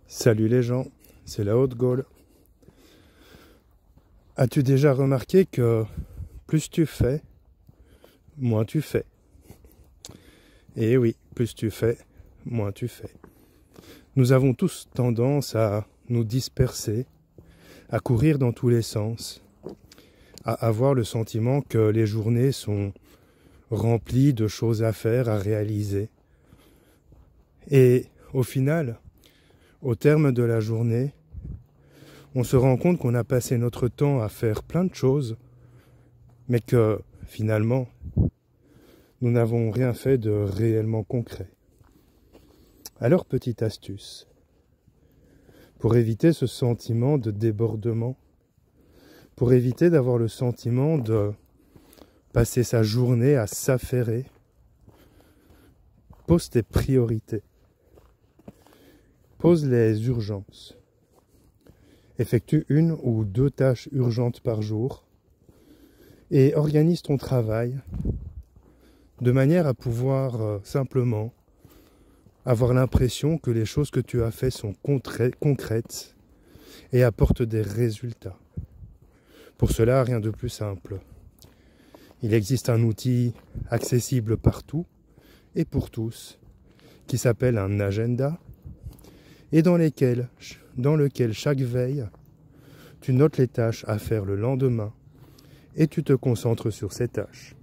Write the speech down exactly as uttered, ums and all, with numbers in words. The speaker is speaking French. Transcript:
Salut les gens, c'est la Haute-Gaule. As-tu déjà remarqué que plus tu fais, moins tu fais? Et oui, plus tu fais, moins tu fais. Nous avons tous tendance à nous disperser, à courir dans tous les sens, à avoir le sentiment que les journées sont remplies de choses à faire, à réaliser. Et au final, au terme de la journée, on se rend compte qu'on a passé notre temps à faire plein de choses, mais que finalement, nous n'avons rien fait de réellement concret. Alors, petite astuce, pour éviter ce sentiment de débordement, pour éviter d'avoir le sentiment de passer sa journée à s'affairer, pose tes priorités, pose les urgences. Effectue une ou deux tâches urgentes par jour et organise ton travail de manière à pouvoir euh, simplement avoir l'impression que les choses que tu as faites sont concrètes et apportent des résultats. Pour cela, rien de plus simple. Il existe un outil accessible partout et pour tous qui s'appelle un agenda et dans, lesquels, dans lequel chaque veille, tu notes les tâches à faire le lendemain et tu te concentres sur ces tâches.